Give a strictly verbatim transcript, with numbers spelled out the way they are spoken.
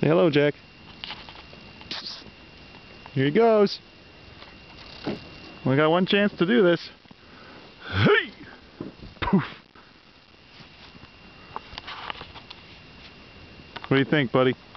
Say hello, Jack. Here he goes. We got one chance to do this. Hey! Poof! What do you think, buddy?